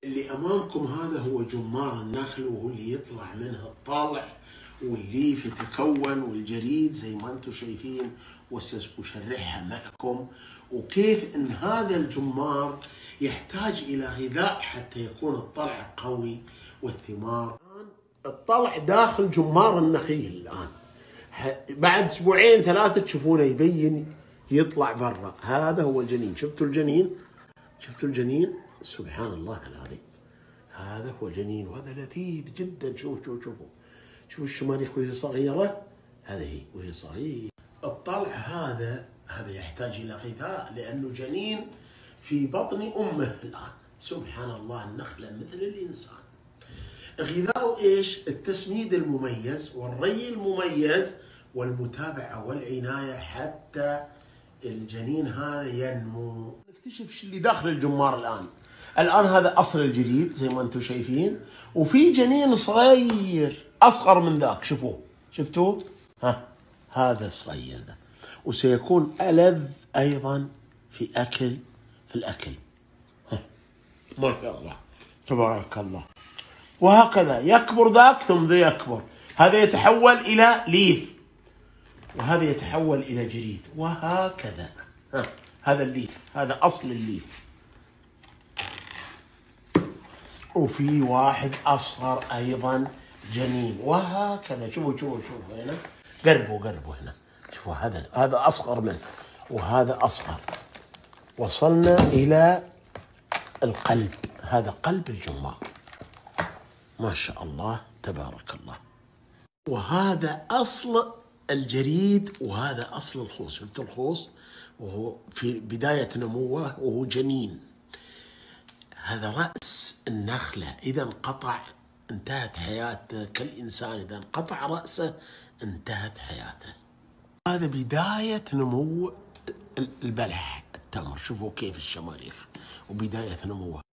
اللي أمامكم هذا هو جمار النخل، وهو اللي يطلع منه الطلع والليف يتكون والجريد زي ما أنتم شايفين، وسأشرحها معكم وكيف أن هذا الجمار يحتاج إلى غذاء حتى يكون الطلع قوي والثمار. الطلع داخل جمار النخيل الآن، بعد أسبوعين ثلاثة تشوفونه يبين يطلع برا. هذا هو الجنين، شفتوا الجنين؟ شفتوا الجنين؟ سبحان الله العظيم، هذا هو الجنين وهذا لذيذ جدا. شوفوا الشماريخ وهي صغيرة، هذه هي وهي صغيرة. الطلع هذا يحتاج إلى غذاء لأنه جنين في بطن أمه الآن. سبحان الله، النخلة مثل الإنسان. غذاؤه إيش؟ التسميد المميز والري المميز والمتابعة والعناية حتى الجنين هذا ينمو. نكتشف شو اللي داخل الجمار الآن هذا أصل الجريد زي ما أنتم شايفين، وفي جنين صغير أصغر من ذاك. شفتوه؟ هذا الصغير ده، وسيكون ألذ أيضا في الأكل. ما شاء الله تبارك الله. وهكذا يكبر ذاك ثم ذا يكبر، هذا يتحول إلى ليف وهذا يتحول إلى جريد وهكذا. هذا الليف، هذا أصل الليف. وفي واحد أصغر أيضا جنين وهكذا. شوفوا هنا، قربوا هنا. شوفوا هذا أصغر منه وهذا أصغر. وصلنا إلى القلب، هذا قلب الجمار. ما شاء الله تبارك الله. وهذا أصل الجريد وهذا أصل الخوص. شفت الخوص وهو في بداية نموه وهو جنين. هذا رأس النخلة، إذا انقطع انتهت حياته، كالإنسان إذا انقطع رأسه انتهت حياته. هذا بداية نمو البلح التمر. شوفوا كيف الشماريخ وبداية نموه.